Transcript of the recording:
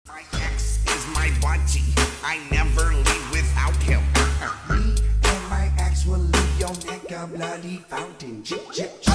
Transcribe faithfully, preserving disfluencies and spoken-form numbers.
My ex is my budgie. I never leave without him. Me and my ex will leave your neck a bloody fountain. Chip, chip, chip.